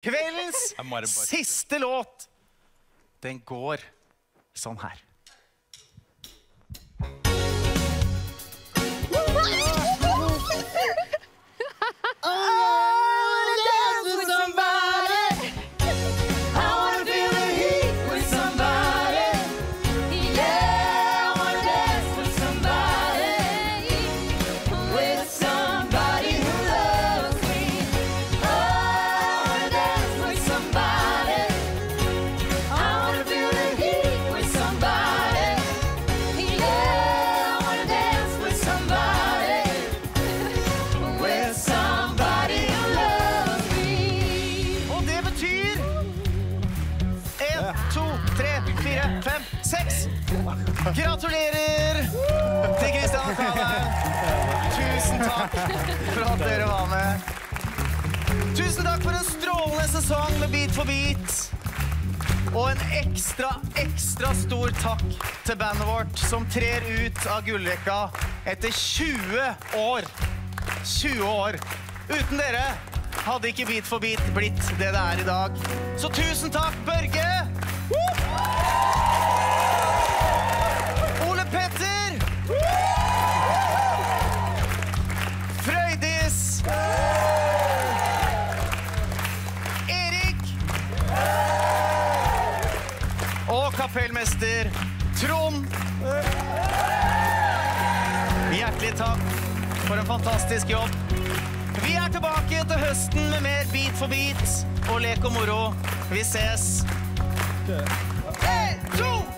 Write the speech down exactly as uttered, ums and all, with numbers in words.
Kveldens siste låt, den går sånn her. Gratulerer til Kristian og Kaveh. Tusen takk for at dere var med. Tusen takk for en strålende sesong med Beat for Beat. Og en ekstra, ekstra stor takk til bandet vårt som trer ut av gullrekka etter tjue år. tjue år. Uten dere hadde ikke Beat for Beat blitt det det er i dag. Så tusen takk, Børge! Petter! Frøydis! Erik! Og kapellmester Trond! Hjertelig takk for en fantastisk jobb. Vi er tilbake til høsten med mer Beat for Beat og lek og moro. Vi ses. En, to!